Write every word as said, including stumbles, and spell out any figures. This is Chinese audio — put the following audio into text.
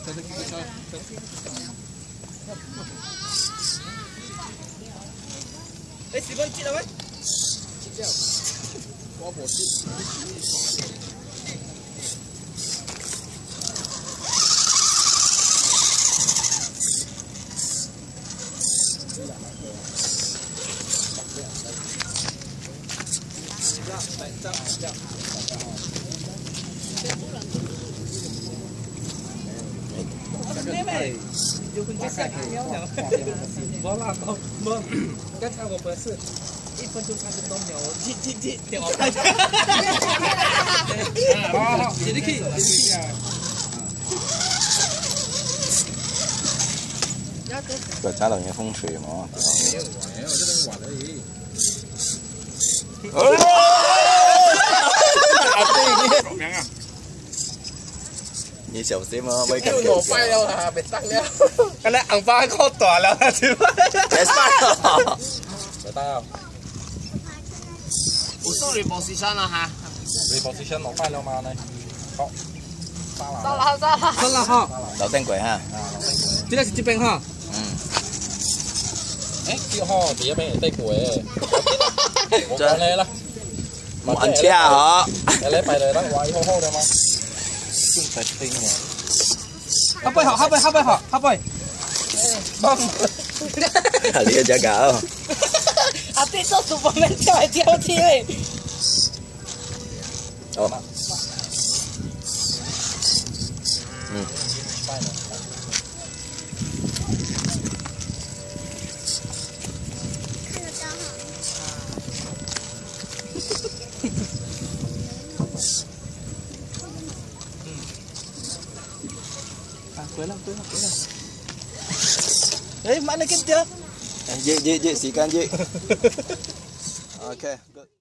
哎，时光接了喂？ 接了，我无接。来，这样，这样。 妹妹，有分就下一秒了。我啦，我我刚才我不是一分钟三十多秒，我记记记电话拍。好好，你可以。 个加到你风吹嘛？ 没有没有，这个玩而已。 哎！你小心啊！ไม่กัน攞快了啊，別得了。 咁你硬巴哥大了，點解？ 別晒。 別得。 我收你博士生啦嚇。 你博士生攞快了嘛你？好。 收啦收啦。 收啦哈。 老丁鬼哈。 這個是這邊哈。 嗯。 誒，這號第一邊係低鬼。我講你啦。 唔按車啊！ 你嚟ไปเลยตั้งไว้โฮ่ๆได้มั้ยขึ้นไปติ้งเนี่ยเข้าไปเหรอเข้าไปเข้าไปเหรอเข้าไปบ้อง你要加搞。 阿弟做主播们跳来跳去嘞。 哦。嗯。 Quên lắm, quên lắm, quên lắm. Đấy, mãi này cái chưa? Dễ, dễ, dễ, xí can dễ. Ok, good.